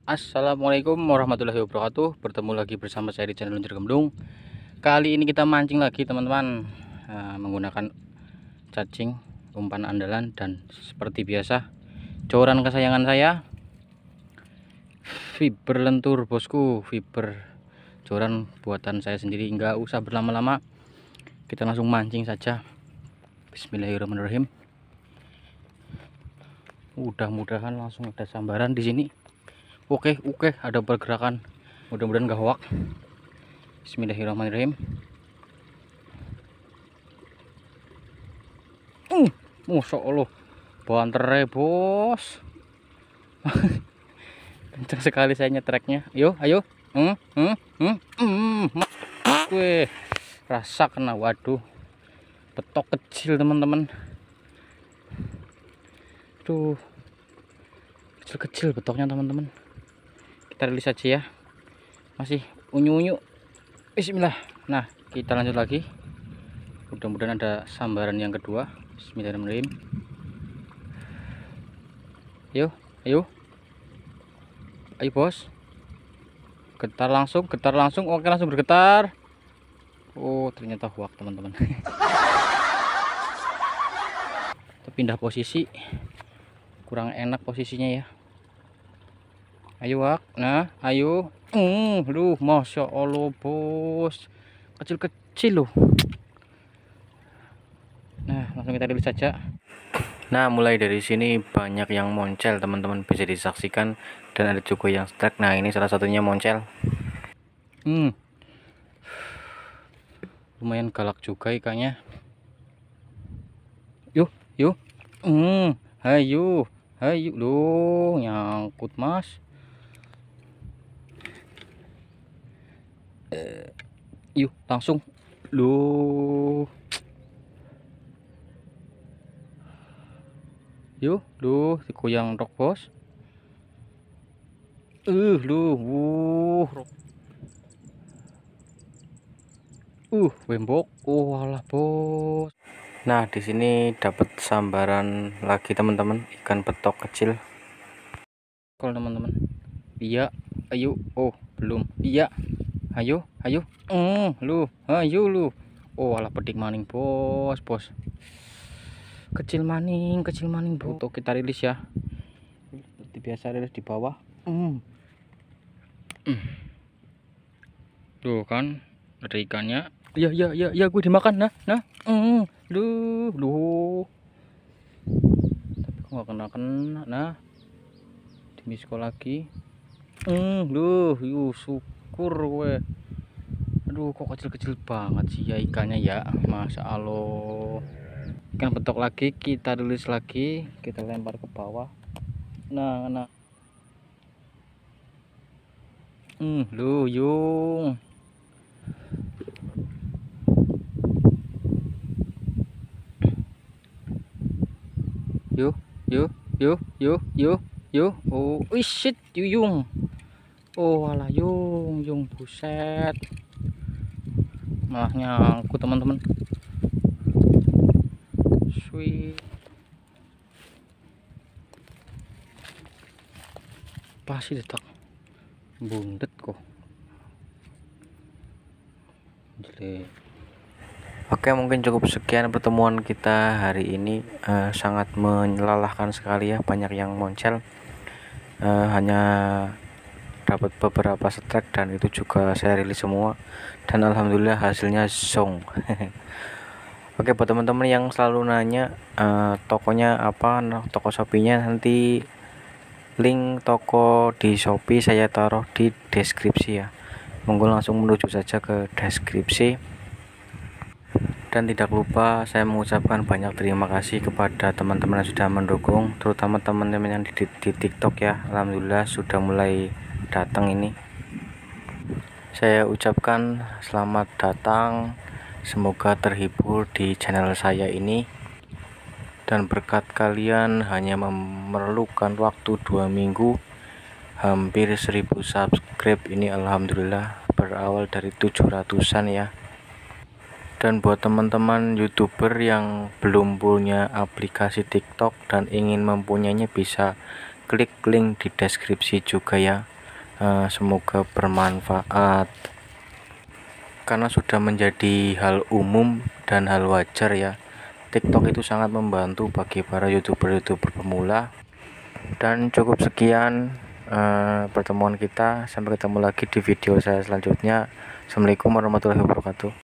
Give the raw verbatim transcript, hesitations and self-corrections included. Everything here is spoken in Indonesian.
Assalamualaikum warahmatullahi wabarakatuh. Bertemu lagi bersama saya di channel Luncur Gemblung. Kali ini kita mancing lagi teman-teman, uh, menggunakan cacing umpan andalan. Dan seperti biasa, coran kesayangan saya, fiber lentur bosku. Fiber coran buatan saya sendiri. Nggak usah berlama-lama, kita langsung mancing saja. Bismillahirrahmanirrahim. Mudah-mudahan langsung ada sambaran di sini. Oke, oke, ada pergerakan. Mudah-mudahan gak hoak. Bismillahirrahmanirrahim. Uh, Masya Allah, banter bos. Kencang sekali saya nyetreknya. Ayo, ayo. Hmm, hmm, hmm, hmm. Wih, rasa kena. Waduh, betok kecil teman-teman. Tuh, kecil-kecil betoknya teman-teman. Kita rilis aja ya, masih unyu-unyu. Bismillah. Nah, kita lanjut lagi. Mudah-mudahan ada sambaran yang kedua. Bismillahirrahmanirrahim. Ayo, ayo, ayo bos. Getar langsung, getar langsung. Oke, langsung bergetar. Oh, ternyata huak teman-teman. Pindah posisi, kurang enak posisinya ya. Ayo wak, nah ayo. Hmm, lu Masya Allah bos, kecil-kecil loh. Nah, langsung kita rilis saja. Nah, mulai dari sini banyak yang moncel teman-teman, bisa disaksikan. Dan ada juga yang strike. Nah, ini salah satunya moncel. Hmm, lumayan galak juga ikannya. Yuk, yuk. Hmm, ayo, ayo loh, nyangkut mas. Uh, yuk langsung lu, yuk lu digoyang rok bos. Uh lu wuh uh wembok. Oh alah bos. Nah, di sini dapat sambaran lagi teman-teman, ikan betok kecil. Kalau teman-teman, iya, ayo. Oh belum, iya. Ayo, ayo. Hmm, lu, ayo lu. Oh, alah pedik maning, bos, bos. Kecil maning, kecil maning, bos. Untuk kita rilis ya. Seperti biasa rilis di bawah. Hmm. Hmm. Tuh kan, ada ikannya. Ya, ya, ya, ya, gue dimakan. Nah, nah. Hmm, lu, lu. Tapi kok nggak kena-kena. Nah, di misko lagi. Hmm, lu, yuk, syukur gue. Aduh, kok kecil-kecil banget sih ya ikannya ya. Masya Allah. Ikan betok lagi, kita rilis lagi, kita lempar ke bawah. Nah, nah. Hmm, lu yung. Yuk, yuk, yuk, yuk, yuk, yuk. Oh, shit, yung. Oh, alah yung, yung buset. Malah nyangkut teman-teman. Sweet. Pasti detak. Bundet kok. Jelek. Oke, mungkin cukup sekian pertemuan kita hari ini. Uh, sangat melelahkan sekali ya, banyak yang moncel. Uh, hanya dapat beberapa strike dan itu juga saya rilis semua. Dan alhamdulillah hasilnya song. Oke, buat teman-teman yang selalu nanya uh, tokonya apa, nah, toko Shopee-nya, nanti link toko di Shopee saya taruh di deskripsi ya. Monggo langsung menuju saja ke deskripsi. Dan tidak lupa saya mengucapkan banyak terima kasih kepada teman-teman yang sudah mendukung, terutama teman-teman yang di, di, di TikTok ya. Alhamdulillah sudah mulai datang ini. Saya ucapkan selamat datang, semoga terhibur di channel saya ini. Dan berkat kalian hanya memerlukan waktu dua minggu, hampir seribu subscribe ini alhamdulillah, berawal dari tujuh ratusan ya. Dan buat teman-teman YouTuber yang belum punya aplikasi TikTok dan ingin mempunyainya, bisa klik link di deskripsi juga ya. Uh, semoga bermanfaat karena sudah menjadi hal umum dan hal wajar ya. TikTok itu sangat membantu bagi para youtuber-youtuber pemula. Dan cukup sekian uh, pertemuan kita, sampai ketemu lagi di video saya selanjutnya. Assalamualaikum warahmatullahi wabarakatuh.